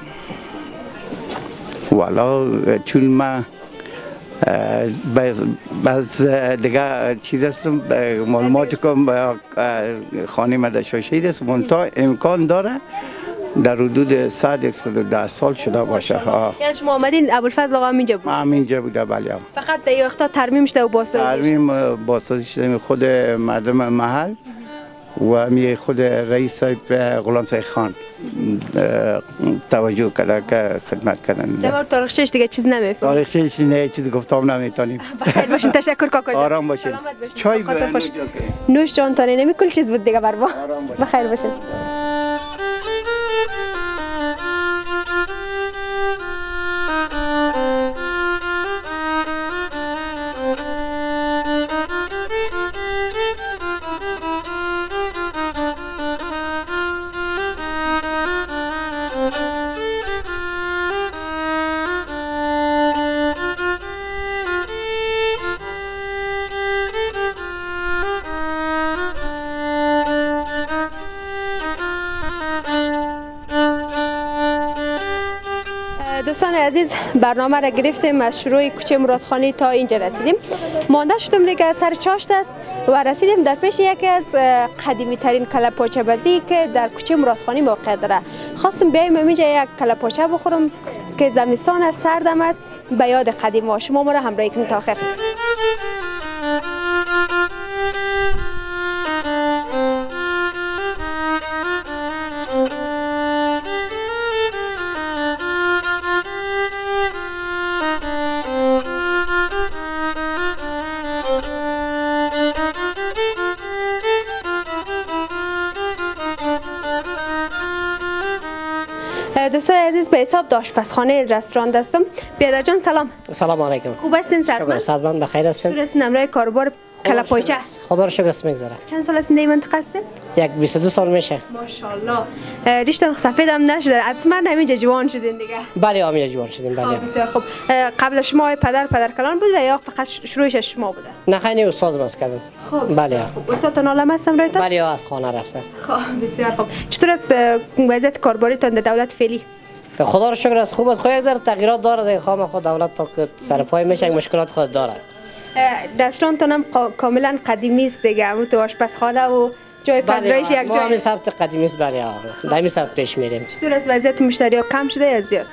والا چون من باز دیگه چیز هستم معلومات کنم خانه مدرسه شهید است منتها امکان داره در حدود صد صد و ده سال شده باشه. یعنی شما آمدین ابوالفضل آقا اینجا بود؟ هم اینجا بوده بله. فقط در این وقتا ترمیم شده و بازسازی ترمیم بازسازی شده خود مردم محل و می خود رئیس صاحب غلام صاحب خان توجه کرده که خدمت کردن. در مورد تاریخچه‌اش دیگه چیز نمیفهمم. تاریخچه‌اش نه چیز گفتم نمیتونیم. بخیر باشین. تشکر کاکا جان. آرام باشین. چای نوش جان تانه نمی کل چیز بود دیگه بر ما. بخیر باشین. دوستان عزیز برنامه را گرفتیم از شروع کوچه مرادخانی تا اینجا رسیدیم. مانده شدم دیگه سر چاشت است و رسیدیم در پیش یکی از قدیمی ترین کله پاچه بازی که در کوچه مرادخانی موقع داره. خواستم بیایم اینجا یک کله پاچه بخورم که زمستان است، سردم است، به یاد قدیم ها. شما ما را همراهی کنید تا آخر. دوستان عزیز به حساب آشپزخانه رستوران هستم. بیادر جان سلام. سلام علیکم. خوب هستین سرمن؟ شکر صدمن بخیر هستین. تو رسید نمره کاربار کله پاچه. خدا رو شکر است میگذره. چند سال است این منطقه هستین؟ یک بیست و دو سال میشه. ماشاءالله. ریشتون سفید هم نشده. حتما همینجا جوان شدین دیگه. بله همینجا جوان شدیم بله. بسیار خوب. قبل شما پدر پدر کلان بود و یا فقط شروعش شما بوده؟ نه خیلی استاد ماست کردم. خب بله. استادتون عالم هستم رایتون؟ بله از خانه رفته. خب بسیار خوب. چطور است وضعیت کارباریتون در دولت فعلی؟ خدا رو شکر است خوب است. خو یک ذره تغییرات داره دیگه. خام خود دولت تا که سر پای میشه مشکلات خود داره. رستورانتون هم کاملا قدیمی است دیگه. همون تو آشپزخانه و جای پذیرایش یک جای. ما همین سبت قدیمی است بله. در همین سبت پیش میریم. چطور است وضعیت مشتری ها کم شده یا زیاد؟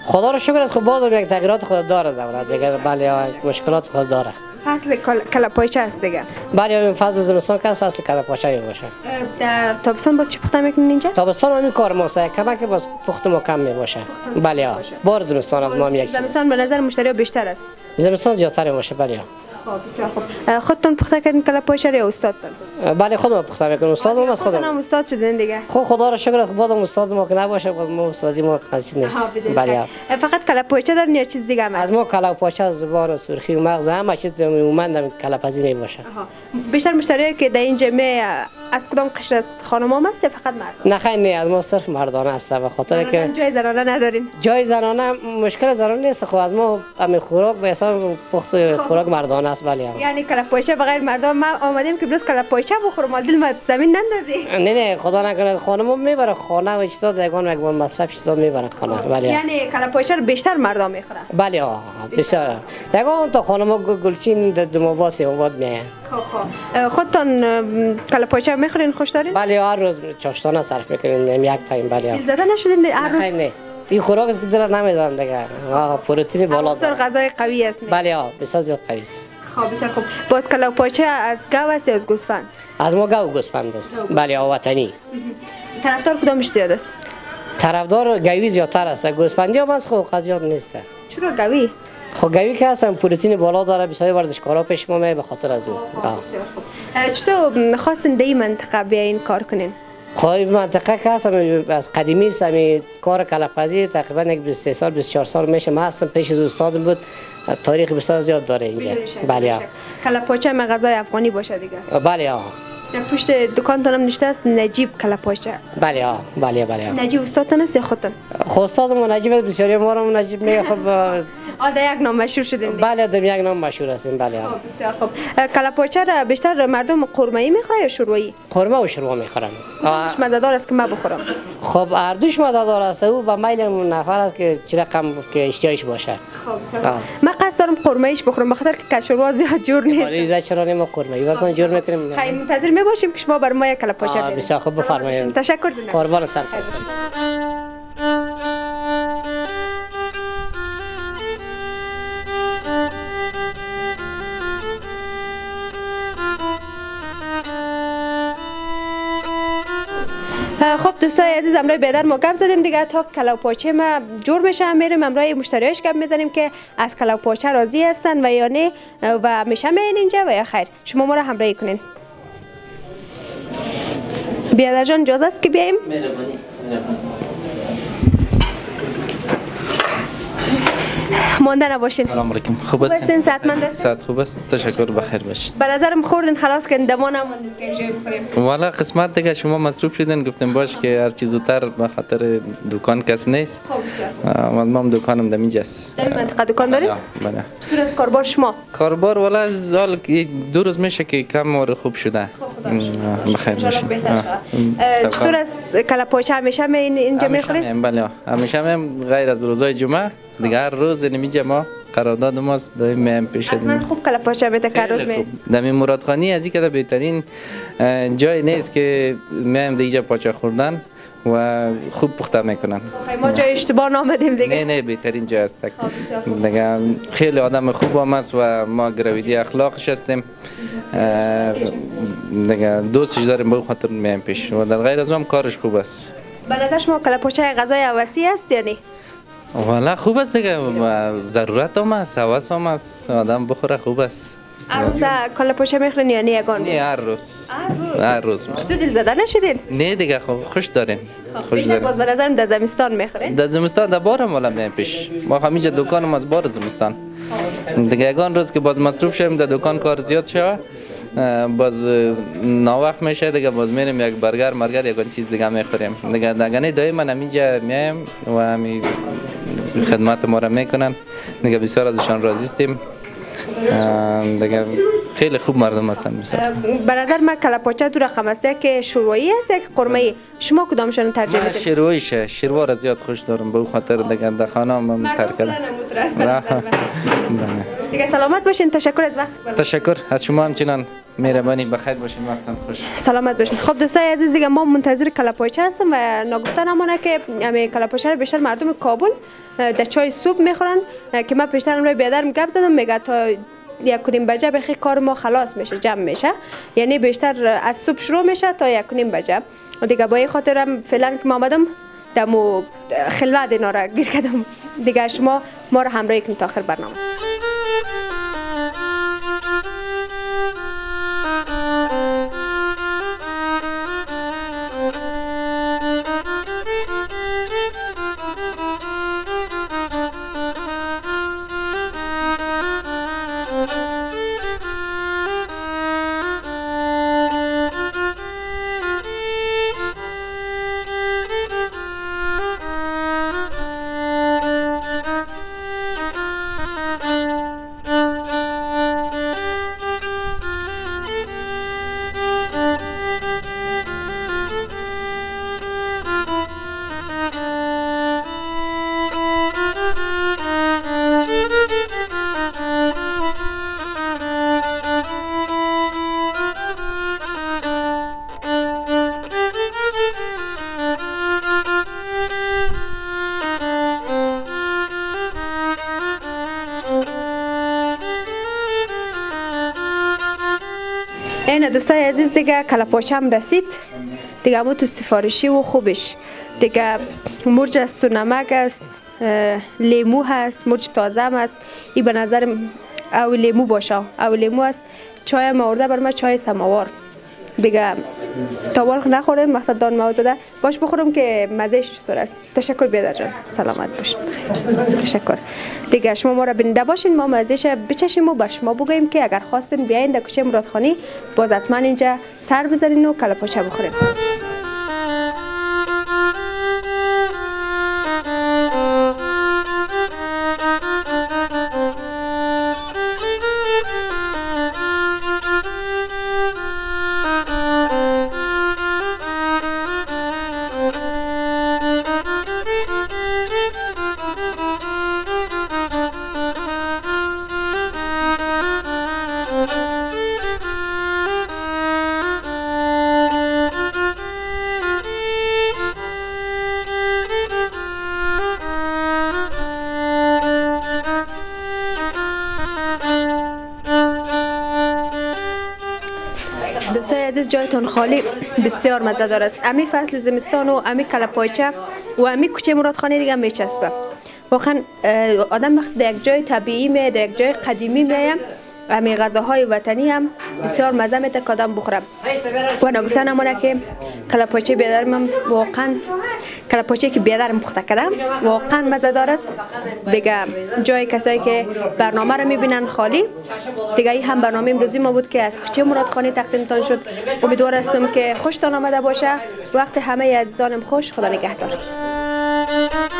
خدا رو شکر است. خب بازم یک تغییرات خود داره دولت دیگه. بله مشکلات خود داره. فصل کلپاچه است دیگه. بله این فصل زمستان که فصل کلپاچه می باشه. در تابستان باز چی پخته میکنین اینجا؟ تابستان همین کار ماست. کمک باز پخت ما کم می باشه. بله بار زمستان از ما هم یک. زمستان به نظر مشتری بیشتر است. زمستان زیادتر باشه. بله. خب بسیار خوب. خودتون پخته کردین کلپاچه یا استادتون؟ بله خودم پخته میکنم. استادم از خودم. خودم استاد شدین دیگه. خب خدا رو شکر است. بازم استاد ما که نباشه باز ما استادی ما خاصی نیست. بله. فقط کلپاچه دارین یا چیز دیگه هم؟ از ما کلپاچه زبان سرخی و مغز همه چیز مومندم کلپزی می باشه. بیشتر مشتری که در این جمعه از کدام قشر است؟ خانم‌ها است یا فقط مرد؟ نه خیر نه از ما صرف مردانه است به خاطر که جای زنانه ندارین. جای زنانه مشکل زنانه نیست. خب از ما همین خوراک به حساب پخت خوراک مردانه است. بله. یعنی کلپاچه بغیر مردان ما آمدیم که بس کلپاچه بخورم دل ما زمین نندازی. نه نه خدا نکنه خانم‌ها میبره خانه و چیزا دیگان یک بار مصرف چیزا میبرن خانه. بله. یعنی کلپاچه رو بیشتر مردان میخورن. بله بسیار. دیگان تا خانم‌ها گلچین دمواس مواد میایه. خب خب خودتون کلپاچه میخورین خوش دارین؟ بله هر روز چاشتانه صرف میکنیم یک تایم. بله. دل زده نشدین هر روز؟ نه این خوراک است که دل نمیزنه دیگه. پروتئین بالا داره. بسیار غذای قوی است. بله بسیار زیاد قوی است. خب بسیار خوب. باز کلپاچه از گاو است یا از گوسفند؟ از ما گاو گوسفند است. بله وطنی. طرفدار کدامش زیاد است؟ طرفدار گاوی زیادتر است. گوسفندی هم از خود قضیات نیست. چرا گاوی؟ خب گاوی که اصلا پروتئین بالا داره بسیار ورزشکارا پیش ما می به خاطر از اون. بسیار خوب. چطور خواستین در این منطقه بیاین کار کنین؟ خب منطقه که هستم از قدیمی است. همین کار کلپزی تقریبا یک بیست و سه سال بیست و چهار سال میشه ما هستم. پیش از استادم بود. تاریخ بسیار زیاد داره اینجا. بله. کلپاچه هم غذای افغانی باشه دیگه. بله ها. در پشت دکانتون هم نشسته است نجیب کلپاچه. بله ها. بله بله. نجیب استادتون است یا خودتون؟ خب استادم نجیب بسیاری ما رو نجیب میگه. خب آده یک نام مشهور شدین دیگه. بله در یک نام مشهور هستیم. بله ها. بسیار خوب. کلپاچه را بیشتر مردم قرمه‌ای میخواد یا شوربایی؟ قرمه و شوربا میخورن. مزه‌دار است که من بخورم. خب هر دوش مزه‌دار است. او به میل نفر است که چه رقم که اشتیاقش باشه. خب بسیار. من قصد دارم قرمه‌ایش بخورم بخاطر که شوربا زیاد جور نیست. ولی زای چرا نمی قرمه‌ای براتون جور میکنیم. خیلی منتظر میباشیم که شما بر ما یک کلپاچه بیارید. بسیار خوب بفرمایید. تشکر. قربان سر. خب دوستای عزیز امروز بیادر ما گپ زدیم دیگه تا کلپاچه ما جور میشه میریم امروز مشتریاش گپ میزنیم که از کلپاچه راضی هستن و یا نه و میشه میین اینجا و یا خیر. شما ما را همراهی کنین. بیادر جان اجازه است که بیایم؟ مهربانی. مانده نباشین. سلام علیکم. خوب هستین؟ صحتمند هستین؟ صحت خوب است. تشکر بخیر باشید. به نظرم خوردین خلاص که دما نموندین که اینجا بخوریم. والا قسمت دیگه شما مصروف شدین گفتم باش که هر چیز زودتر به خاطر دکان کس نیست. خب بسیار. ما هم دکانم دمیجاست. در منطقه دکان دارید؟ بله. چطور است کاربار شما؟ کاربار والا از حال دو روز میشه که کم و خوب شده. بخیر باشید. چطور است کلپاچه همیشه می اینجا میخورین؟ بله همیشه هم غیر از روزهای جمعه دیگه هر روز نمیجه ما قرارداد ماست دائم میم پیش از من خوب کلپاچه بده که روز می دمی مرادخانی از اینکه بهترین جای نیست که میم دیگه پاچه خوردن و خوب پخته میکنن. ما جای اشتباه نامدیم دیگه. نه نه بهترین جای است دیگه. خیلی آدم خوب هم است و ما گرویدی اخلاقش هستیم دیگه. دوستش داریم به خاطر میم پیش و در غیر از اون کارش خوب است. به نظر شما کلپاچه غذای هوسی است یا نه؟ والا خوب است دیگه. ضرورت هم است، هوس هم است، آدم بخوره خوب است. هر روز کلپاچه میخورین یا نه یگان؟ نه هر روز. هر روز. تو دل زده نشدین؟ نه دیگه خوش داریم. خوش داریم. باز به نظرم در زمستان میخورین؟ در زمستان در بارم والا می پیش. ما همیشه دکانم از بار زمستان. دیگه یگان روز که باز مصروف شیم در دکان کار زیاد شه. باز ناوقت میشه دیگه باز میریم یک برگر مرگر یگان چیز دیگه میخوریم دیگه. دگنه دائما همینجا میایم و همین خدمت ما را میکنن دیگه. بسیار ازشان راضی هستیم دیگه. خیلی خوب مردم هستن بسیار. به نظر من کلپاچه دو رقم است، که شوروایی است یک قرمه‌ای. شما کدامشون ترجیح من میدید؟ شیرواییشه، شیروا را زیاد خوش دارم، به خاطر دیگه در خانه هم تر کردم. دیگه سلامت باشین، تشکر از وقت. تشکر از شما همچنان، مهربانی، بخیر باشین، وقتتون خوش. سلامت باشین. خب دوستای عزیز، دیگه ما منتظر کلپاچه هستیم و نگفته نمونه که همین کلپاچه رو بیشتر مردم کابل در چای صبح میخورن، که من پیشتر امروز بیادرم گپ زدم، میگه تا یک و نیم بجه بخی کار ما خلاص میشه، جمع میشه، یعنی بیشتر از صبح شروع میشه تا یک و نیم بجه. دیگه با این خاطرم فعلا که ما آمدم دمو خلوت اینا را گیر کردم. دیگه شما ما رو همراهی کنید تا آخر برنامه. این دوستای عزیز دیگه کلپاچه هم رسید دیگه، همون تو سفارشی و خوبش دیگه مرج است و نمک است، لیمو هست، مرج تازه هم هست. این به نظر او لیمو باشه، او لیمو است. چای هم آورده بر من، چای سماوار دیگه. تا بالخ نخورم، مقصد دان موزده باش بخورم که مزهش چطور است. تشکر بیادر جان، سلامت باشین. تشکر دیگه. شما ما را بیننده باشین، ما مزهش بچشیم و بر شما بگوییم که اگر خواستین بیاین در کوچه مرادخانی باز حتما اینجا سر بزنین و کلپاچه بخورین. دوستای عزیز، جایتون خالی، بسیار مزه‌دار است. امی فصل زمستان و امی کلپاچه و امی کوچه مرادخانی دیگه میچسبه. واقعا آدم وقتی در یک جای طبیعی می، در یک جای قدیمی میایم، امی غذاهای وطنی هم بسیار مزه میده که آدم بخوره. و نگفته نمونه که کلپاچه بیادرم هم واقعا کلپاچه که بیادرم پخته کردم واقعا مزه‌دار است. دیگه جای کسایی که برنامه رو میبینن خالی دیگه. این هم برنامه امروزی ما بود که از کوچه مرادخانی تقدیمتان شد. امیدوار هستم که خوشتان آمده باشه. وقت همه عزیزانم خوش. خدا نگهدار.